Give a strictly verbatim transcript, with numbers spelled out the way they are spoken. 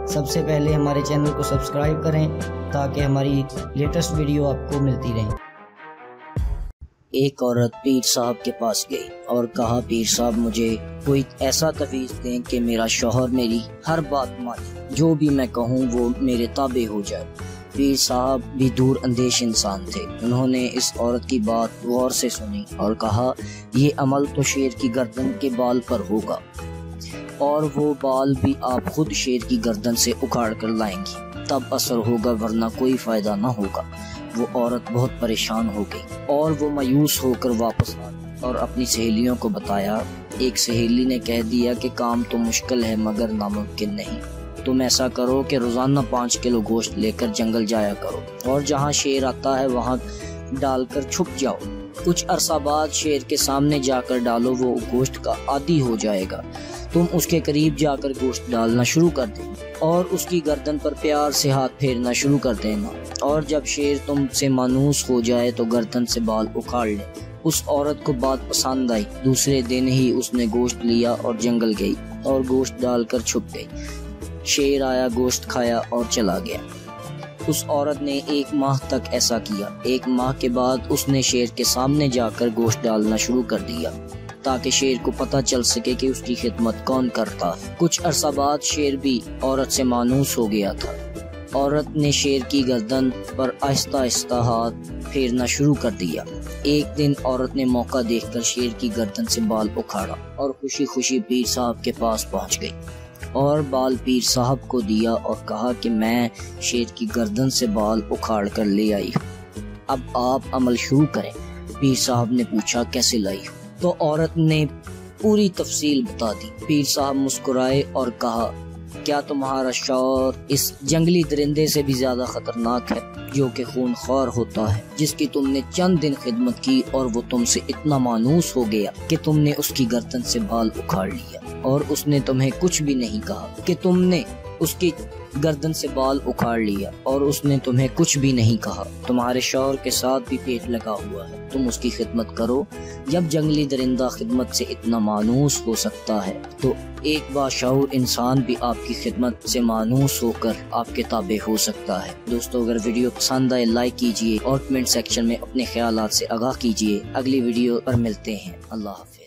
سب سے پہلے ہمارے چینل کو سبسکرائب کریں تاکہ ہماری لیٹسٹ ویڈیو آپ کو ملتی رہیں۔ ایک عورت پیر صاحب کے پاس گئی اور کہا، پیر صاحب مجھے کوئی ایسا تعویذ دیں کہ میرا شوہر میری ہر بات مانے، جو بھی میں کہوں وہ میرے تابع ہو جائے۔ پیر صاحب بھی دور اندیش انسان تھے، انہوں نے اس عورت کی بات غور سے سنی اور کہا، یہ عمل تو شیر کی گردن کے بال پر ہوگا، اور وہ بال بھی آپ خود شیر کی گردن سے اکھاڑ کر لائیں گی، تب اثر ہوگا، ورنہ کوئی فائدہ نہ ہوگا۔ وہ عورت بہت پریشان ہو گئی اور وہ مایوس ہو کر واپس آ گئی اور اپنی سہیلیوں کو بتایا۔ ایک سہیلی نے کہہ دیا کہ کام تو مشکل ہے مگر ناممکن نہیں، تم ایسا کرو کہ روزانہ پانچ کلو گوشت لے کر جنگل جایا کرو اور جہاں شیر آتا ہے وہاں ڈال کر چھپ جاؤ۔ کچھ عرصہ بعد شیر کے سامنے جا کر ڈالو، وہ گوشت کا عادی ہو جائے گا، تم اس کے قریب جا کر گوشت ڈالنا شروع کر دیں اور اس کی گردن پر پیار سے ہاتھ پھیرنا شروع کر دینا، اور جب شیر تم سے مانوس ہو جائے تو گردن سے بال اکھاڑ لے۔ اس عورت کو بات پسند آئی، دوسرے دن ہی اس نے گوشت لیا اور جنگل گئی اور گوشت ڈال کر چھپ گئی۔ شیر آیا، گوشت کھایا اور چلا گیا۔ اس عورت نے ایک ماہ تک ایسا کیا۔ ایک ماہ کے بعد اس نے شیر کے سامنے جا کر گوشت ڈالنا شروع کر دیا تاکہ شیر کو پتہ چل سکے کہ اس کی خدمت کون کرتا۔ کچھ عرصہ بعد شیر بھی عورت سے مانوس ہو گیا تھا۔ عورت نے شیر کی گردن پر آہستہ آہستہ ہاتھ پھیرنا شروع کر دیا۔ ایک دن عورت نے موقع دیکھ کر شیر کی گردن سے بال اکھاڑا اور خوشی خوشی پیر صاحب کے پاس پہنچ گئی اور بال پیر صاحب کو دیا اور کہا کہ میں شیر کی گردن سے بال اکھاڑ کر لے آئی ہوں، اب آپ عمل شروع کریں۔ پیر صاحب نے پوچھا، کیسے لائی ہوں؟ تو عورت نے پوری تفصیل بتا دی۔ پیر صاحب مسکرائے اور کہا، کیا تمہارا شوہر اس جنگلی درندے سے بھی زیادہ خطرناک ہے جو کہ خون خوار ہوتا ہے، جس کی تم نے چند دن خدمت کی اور وہ تم سے اتنا مانوس ہو گیا کہ تم نے اس کی گردن سے بال اکھاڑ لیا اور اس نے تمہیں کچھ بھی نہیں کہا کہ تم نے اس کی گردن سے بال اکھاڑ لیا اور اس نے تمہیں کچھ بھی نہیں کہا۔ تمہارے شوہر کے ساتھ بھی پیٹ لگا ہوا ہے، تم اس کی خدمت کرو۔ جب جنگلی درندہ خدمت سے اتنا مانوس ہو سکتا ہے تو ایک باشعور انسان بھی آپ کی خدمت سے مانوس ہو کر آپ کے تابع ہو سکتا ہے۔ دوستو، اگر ویڈیو پسند آئے لائک کیجئے اور کمنٹ سیکشن میں اپنے خیالات سے آگاہ کیجئے۔ اگلی ویڈیو پر ملتے ہیں، اللہ حافظ۔